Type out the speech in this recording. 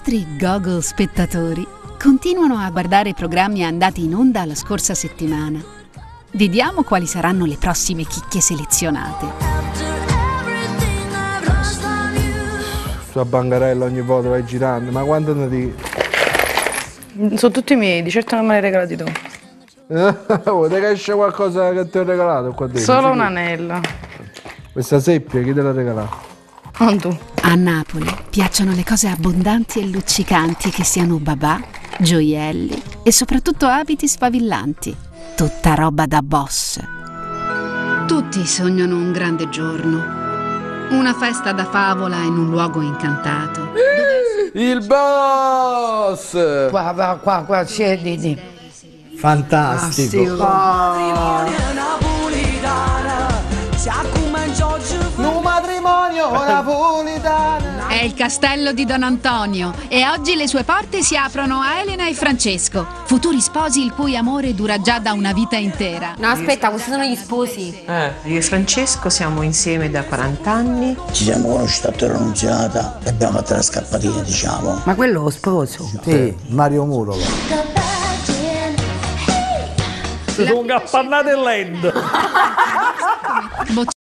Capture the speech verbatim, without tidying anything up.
nostri Gogol spettatori continuano a guardare programmi andati in onda la scorsa settimana. Vediamo quali saranno le prossime chicche selezionate. Sua bancarella ogni volta vai girando, ma quando ne di... Sono tutti miei, di certo non me li hai regalati tu. Vuoi che esce qualcosa che ti ho regalato qua dentro? Solo un anello. Questa seppia chi te l'ha regalato? Non tu. A Napoli piacciono le cose abbondanti e luccicanti, che siano babà, gioielli e soprattutto abiti sfavillanti. Tutta roba da boss. Tutti sognano un grande giorno, una festa da favola in un luogo incantato. Il boss! Qua, qua, qua, qua, siediti. Fantastico. Un matrimonio napolitano. È il castello di Don Antonio e oggi le sue porte si aprono a Elena e Francesco, futuri sposi il cui amore dura già da una vita intera. No, aspetta, questi sono gli sposi. Eh, io e Francesco siamo insieme da quaranta anni. Ci siamo conosciuti a Torre Annunziata e abbiamo fatto la scappatina, diciamo. Ma quello lo sposo. Sì, Mario Murolo. Si sono cappannate il land.